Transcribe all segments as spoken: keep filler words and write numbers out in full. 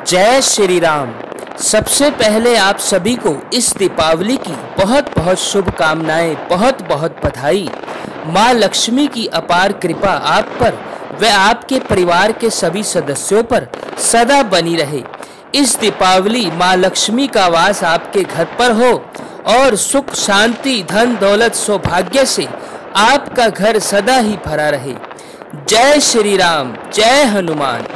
जय श्री राम। सबसे पहले आप सभी को इस दीपावली की बहुत बहुत शुभकामनाएं, बहुत बहुत बधाई। माँ लक्ष्मी की अपार कृपा आप पर व आपके परिवार के सभी सदस्यों पर सदा बनी रहे। इस दीपावली माँ लक्ष्मी का वास आपके घर पर हो और सुख शांति धन दौलत सौभाग्य से आपका घर सदा ही भरा रहे। जय श्री राम, जय हनुमान।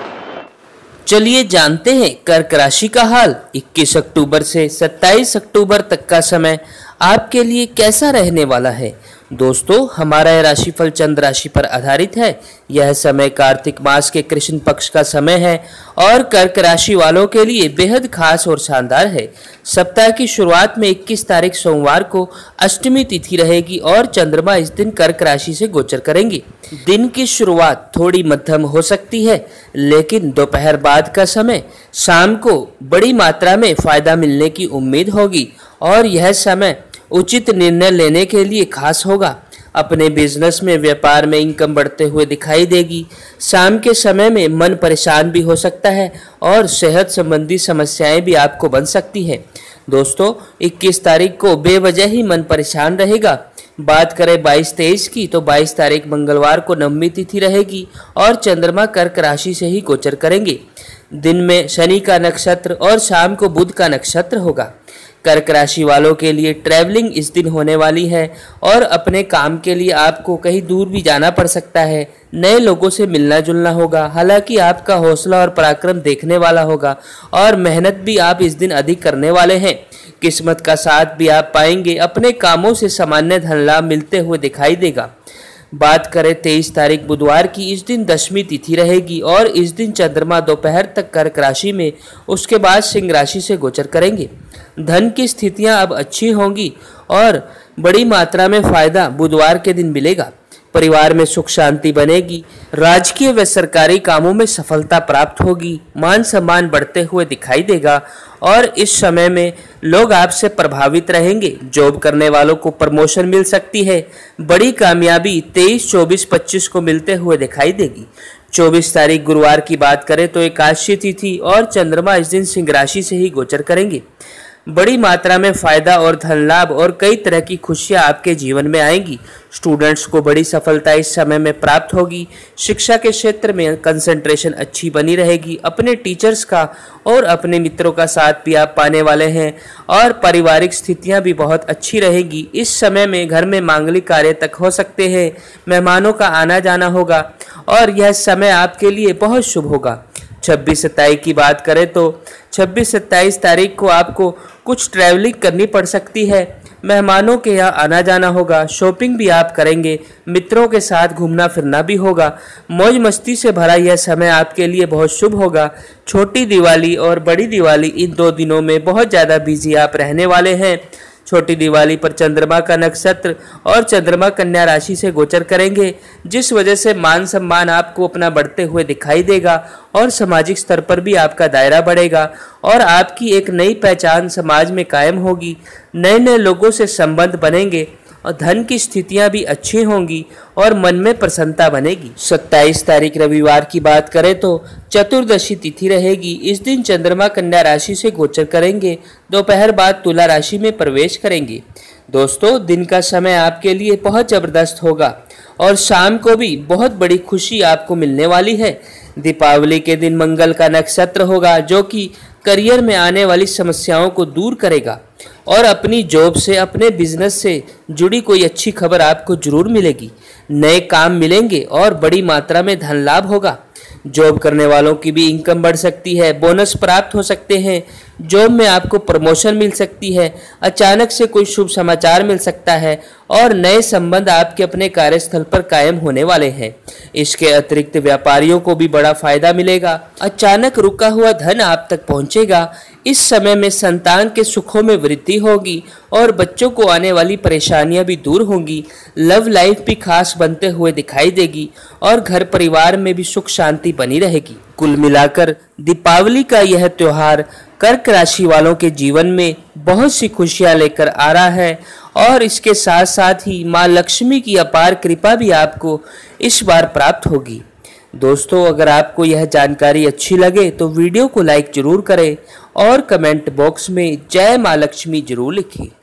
चलिए जानते हैं कर्क राशि का हाल। इक्कीस अक्टूबर से सत्ताईस अक्टूबर तक का समय आपके लिए कैसा रहने वाला है। दोस्तों, हमारा यह राशिफल चंद्र राशि पर आधारित है। यह समय कार्तिक मास के कृष्ण पक्ष का समय है और कर्क राशि वालों के लिए बेहद खास और शानदार है। सप्ताह की शुरुआत में इक्कीस तारीख सोमवार को अष्टमी तिथि रहेगी और चंद्रमा इस दिन कर्क राशि से गोचर करेंगे। दिन की शुरुआत थोड़ी मध्यम हो सकती है, लेकिन दोपहर बाद का समय शाम को बड़ी मात्रा में फायदा मिलने की उम्मीद होगी और यह समय उचित निर्णय लेने के लिए खास होगा। अपने बिजनेस में व्यापार में इनकम बढ़ते हुए दिखाई देगी। शाम के समय में मन परेशान भी हो सकता है और सेहत संबंधी समस्याएं भी आपको बन सकती हैं। दोस्तों, इक्कीस तारीख को बेवजह ही मन परेशान रहेगा। बात करें बाईस तेईस की, तो बाईस तारीख मंगलवार को नवमी तिथि रहेगी और चंद्रमा कर्क राशि से ही गोचर करेंगे। दिन में शनि का नक्षत्र और शाम को बुध का नक्षत्र होगा। कर्क राशि वालों के लिए ट्रैवलिंग इस दिन होने वाली है और अपने काम के लिए आपको कहीं दूर भी जाना पड़ सकता है। नए लोगों से मिलना जुलना होगा। हालांकि आपका हौसला और पराक्रम देखने वाला होगा और मेहनत भी आप इस दिन अधिक करने वाले हैं। किस्मत का साथ भी आप पाएंगे। अपने कामों से सामान्य धन लाभ मिलते हुए दिखाई देगा। बात करें तेईस तारीख बुधवार की, इस दिन दशमी तिथि रहेगी और इस दिन चंद्रमा दोपहर तक कर्क राशि में, उसके बाद सिंह राशि से गोचर करेंगे। धन की स्थितियां अब अच्छी होंगी और बड़ी मात्रा में फायदा बुधवार के दिन मिलेगा। परिवार में सुख शांति बनेगी। राजकीय व सरकारी कामों में सफलता प्राप्त होगी। मान सम्मान बढ़ते हुए दिखाई देगा और इस समय में लोग आपसे प्रभावित रहेंगे। जॉब करने वालों को प्रमोशन मिल सकती है। बड़ी कामयाबी तेईस चौबीस पच्चीस को मिलते हुए दिखाई देगी। चौबीस तारीख गुरुवार की बात करें तो एकादशी तिथि और चंद्रमा इस दिन सिंह राशि से ही गोचर करेंगे। बड़ी मात्रा में फायदा और धन लाभ और कई तरह की खुशियां आपके जीवन में आएंगी। स्टूडेंट्स को बड़ी सफलता इस समय में प्राप्त होगी। शिक्षा के क्षेत्र में कंसंट्रेशन अच्छी बनी रहेगी। अपने टीचर्स का और अपने मित्रों का साथ भी आप पाने वाले हैं और पारिवारिक स्थितियां भी बहुत अच्छी रहेगी। इस समय में घर में मांगलिक कार्य तक हो सकते हैं। मेहमानों का आना जाना होगा और यह समय आपके लिए बहुत शुभ होगा। छब्बीस सत्ताईस की बात करें तो छब्बीस सत्ताईस तारीख को आपको कुछ ट्रैवलिंग करनी पड़ सकती है। मेहमानों के यहाँ आना जाना होगा। शॉपिंग भी आप करेंगे। मित्रों के साथ घूमना फिरना भी होगा। मौज मस्ती से भरा यह समय आपके लिए बहुत शुभ होगा। छोटी दिवाली और बड़ी दिवाली, इन दो दिनों में बहुत ज़्यादा बिजी आप रहने वाले हैं। छोटी दिवाली पर चंद्रमा का नक्षत्र और चंद्रमा कन्या राशि से गोचर करेंगे, जिस वजह से मान सम्मान आपको अपना बढ़ते हुए दिखाई देगा और सामाजिक स्तर पर भी आपका दायरा बढ़ेगा और आपकी एक नई पहचान समाज में कायम होगी। नए नए लोगों से संबंध बनेंगे और धन की स्थितियां भी अच्छी होंगी और मन में प्रसन्नता बनेगी। सत्ताईस तारीख रविवार की बात करें तो चतुर्दशी तिथि रहेगी। इस दिन चंद्रमा कन्या राशि से गोचर करेंगे। दोपहर बाद तुला राशि में प्रवेश करेंगे। दोस्तों, दिन का समय आपके लिए बहुत जबरदस्त होगा और शाम को भी बहुत बड़ी खुशी आपको मिलने वाली है। दीपावली के दिन मंगल का नक्षत्र होगा, जो कि करियर में आने वाली समस्याओं को दूर करेगा और अपनी जॉब से, अपने बिजनेस से जुड़ी कोई अच्छी खबर आपको जरूर मिलेगी। नए काम मिलेंगे और बड़ी मात्रा में धन लाभ होगा। जॉब करने वालों की भी इनकम बढ़ सकती है। बोनस प्राप्त हो सकते हैं। जॉब में आपको प्रमोशन मिल सकती है। अचानक से कोई शुभ समाचार मिल सकता है और नए संबंध आपके अपने कार्यस्थल पर कायम होने वाले हैं। इसके अतिरिक्त व्यापारियों को भी बड़ा फायदा मिलेगा। अचानक रुका हुआ धन आप तक पहुंचेगा। इस समय में संतान के सुखों में वृद्धि होगी और बच्चों को आने वाली परेशानियां भी दूर होंगी। लव लाइफ भी खास बनते हुए दिखाई देगी और घर परिवार में भी सुख शांति बनी रहेगी। कुल मिलाकर दीपावली का यह त्योहार कर्क राशि वालों के जीवन में बहुत सी खुशियां लेकर आ रहा है और इसके साथ साथ ही माँ लक्ष्मी की अपार कृपा भी आपको इस बार प्राप्त होगी। दोस्तों, अगर आपको यह जानकारी अच्छी लगे तो वीडियो को लाइक जरूर करें और कमेंट बॉक्स में जय माँ लक्ष्मी जरूर लिखें।